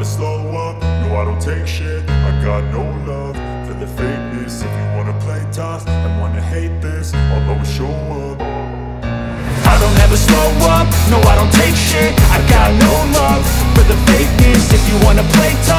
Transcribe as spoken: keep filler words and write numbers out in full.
never slow up, no I don't take shit. I got no love for the fakeness. If you wanna play tough and wanna hate this, I'll always show up. I don't ever slow up, no I don't take